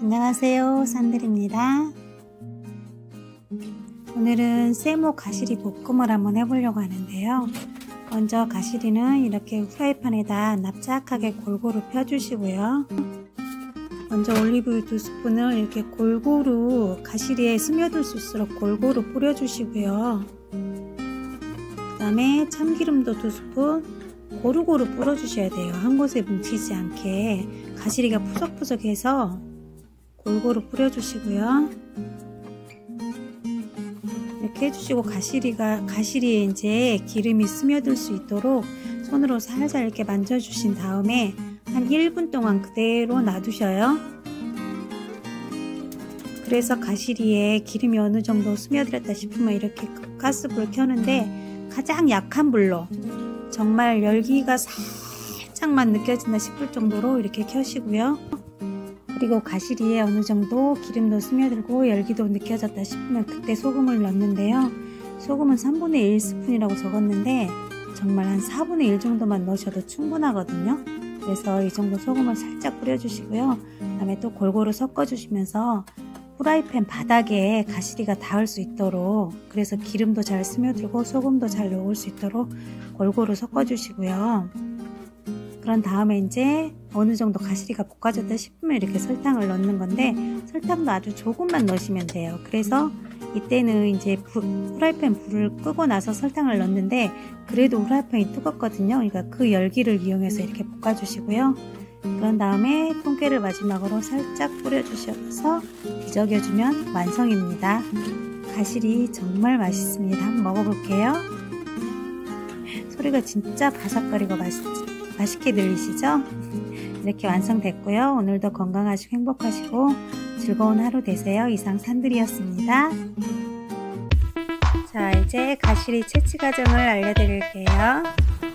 안녕하세요, 산들입니다. 오늘은 세모 가시리 볶음을 한번 해보려고 하는데요. 먼저 가시리는 이렇게 후라이팬에다 납작하게 골고루 펴주시고요. 먼저 올리브유 2스푼을 이렇게 골고루 가시리에 스며들 수 있도록 골고루 뿌려주시고요. 그 다음에 참기름도 2스푼 고루고루 뿌려주셔야 돼요. 한 곳에 뭉치지 않게 가시리가 푸석푸석해서 골고루 뿌려주시고요. 이렇게 해주시고 가시리에 이제 기름이 스며들 수 있도록 손으로 살살 이렇게 만져주신 다음에 한 1분 동안 그대로 놔두셔요. 그래서 가시리에 기름이 어느 정도 스며들었다 싶으면 이렇게 가스불을 켜는데 가장 약한 불로 정말 열기가 살짝만 느껴진다 싶을 정도로 이렇게 켜시고요. 그리고 가시리에 어느 정도 기름도 스며들고 열기도 느껴졌다 싶으면 그때 소금을 넣는데요. 소금은 3분의 1스푼이라고 적었는데 정말 한 4분의 1 정도만 넣으셔도 충분하거든요. 그래서 이 정도 소금을 살짝 뿌려주시고요. 그 다음에 또 골고루 섞어주시면서 후라이팬 바닥에 가시리가 닿을 수 있도록, 그래서 기름도 잘 스며들고 소금도 잘 녹을 수 있도록 골고루 섞어주시고요. 그런 다음에 이제 어느 정도 가시리가 볶아졌다 싶으면 이렇게 설탕을 넣는 건데, 설탕도 아주 조금만 넣으시면 돼요. 그래서 이때는 이제 후라이팬 불을 끄고 나서 설탕을 넣는데 그래도 후라이팬이 뜨겁거든요. 그러니까 그 열기를 이용해서 이렇게 볶아주시고요. 그런 다음에 통깨를 마지막으로 살짝 뿌려주셔서 뒤적여주면 완성입니다. 가시리 정말 맛있습니다. 한번 먹어볼게요. 소리가 진짜 바삭거리고 맛있게 들리시죠? 이렇게 완성됐고요. 오늘도 건강하시고 행복하시고 즐거운 하루 되세요. 이상 산들이었습니다. 자, 이제 가시리 채취 과정을 알려드릴게요.